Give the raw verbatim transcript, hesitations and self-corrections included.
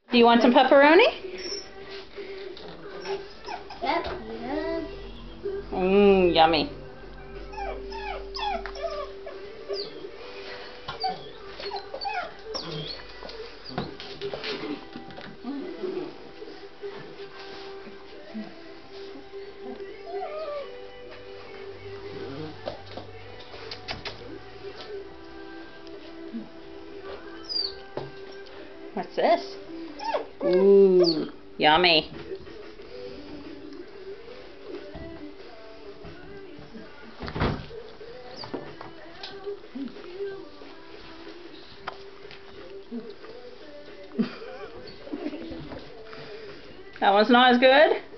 Do you want some pepperoni? Mmm, yummy. What's this? Ooh, yummy. That one's not as good?